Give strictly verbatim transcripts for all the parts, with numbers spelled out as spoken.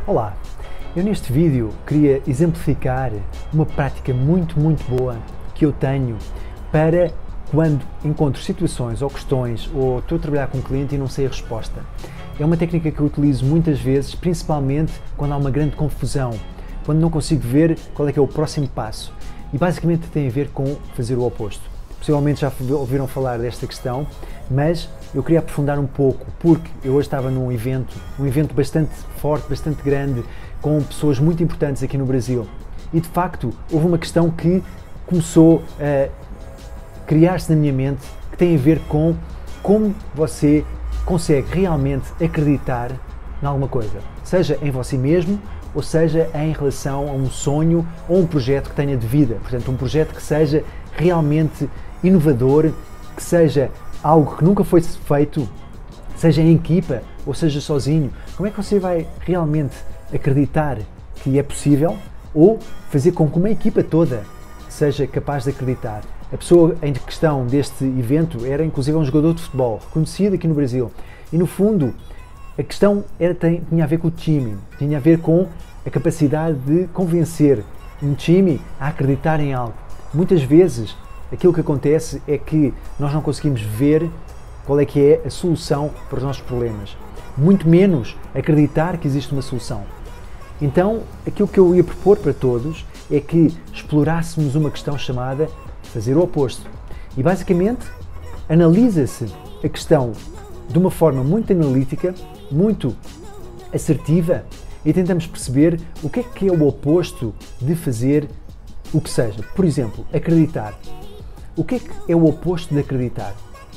Olá, eu neste vídeo queria exemplificar uma prática muito, muito boa que eu tenho para quando encontro situações ou questões ou estou a trabalhar com um cliente e não sei a resposta. É uma técnica que eu utilizo muitas vezes, principalmente quando há uma grande confusão, quando não consigo ver qual é que é o próximo passo. E basicamente tem a ver com fazer o oposto. Possivelmente já ouviram falar desta questão, mas eu queria aprofundar um pouco, porque eu hoje estava num evento, um evento bastante forte, bastante grande, com pessoas muito importantes aqui no Brasil. E de facto, houve uma questão que começou a criar-se na minha mente, que tem a ver com como você consegue realmente acreditar em alguma coisa, seja em você mesmo, ou seja em relação a um sonho ou um projeto que tenha de vida. Portanto, um projeto que seja realmente inovador, que seja algo que nunca foi feito, seja em equipa ou seja sozinho. Como é que você vai realmente acreditar que é possível ou fazer com que uma equipa toda seja capaz de acreditar? A pessoa em questão deste evento era inclusive um jogador de futebol, reconhecido aqui no Brasil. E no fundo, a questão era, tinha a ver com o time, tinha a ver com a capacidade de convencer um time a acreditar em algo. Muitas vezes, aquilo que acontece é que nós não conseguimos ver qual é que é a solução para os nossos problemas. Muito menos acreditar que existe uma solução. Então, aquilo que eu ia propor para todos é que explorássemos uma questão chamada fazer o oposto. E basicamente, analisa-se a questão de uma forma muito analítica, muito assertiva, e tentamos perceber o que é que é o oposto de fazer o que seja. Por exemplo, acreditar. O que é que é o oposto de acreditar?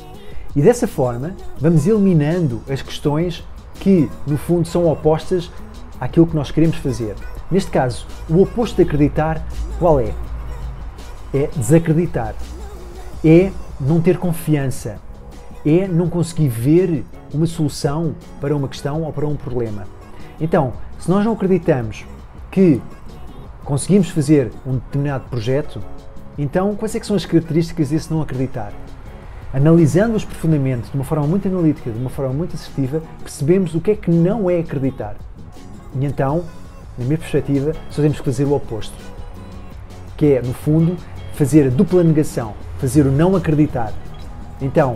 E dessa forma, vamos eliminando as questões que, no fundo, são opostas àquilo que nós queremos fazer. Neste caso, o oposto de acreditar, qual é? É desacreditar. É não ter confiança. É não conseguir ver uma solução para uma questão ou para um problema. Então, se nós não acreditamos que conseguimos fazer um determinado projeto, então quais é que são as características desse não acreditar? Analisando-os profundamente, de uma forma muito analítica, de uma forma muito assertiva, percebemos o que é que não é acreditar. E então, na minha perspectiva, só temos que fazer o oposto, que é, no fundo, fazer a dupla negação, fazer o não acreditar. Então,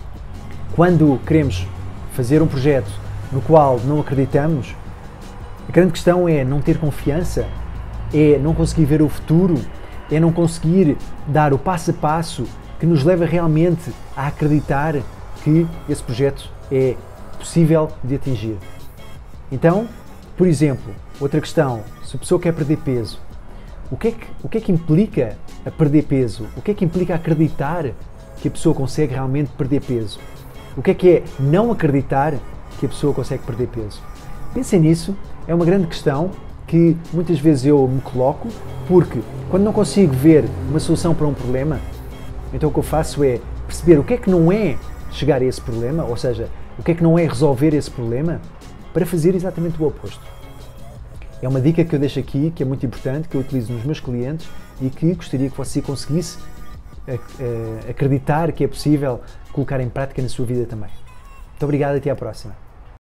quando queremos fazer um projeto no qual não acreditamos, a grande questão é não ter confiança, é não conseguir ver o futuro, é não conseguir dar o passo a passo que nos leva realmente a acreditar que esse projeto é possível de atingir. Então, por exemplo, outra questão, se a pessoa quer perder peso, o que é que, o que é que implica a perder peso? O que é que implica acreditar que a pessoa consegue realmente perder peso? O que é que é não acreditar que a pessoa consegue perder peso? Pensem nisso, é uma grande questão que muitas vezes eu me coloco, porque quando não consigo ver uma solução para um problema, então o que eu faço é perceber o que é que não é chegar a esse problema, ou seja, o que é que não é resolver esse problema, para fazer exatamente o oposto. É uma dica que eu deixo aqui, que é muito importante, que eu utilizo nos meus clientes e que gostaria que você conseguisse acreditar que é possível colocar em prática na sua vida também. Muito obrigado e até à próxima.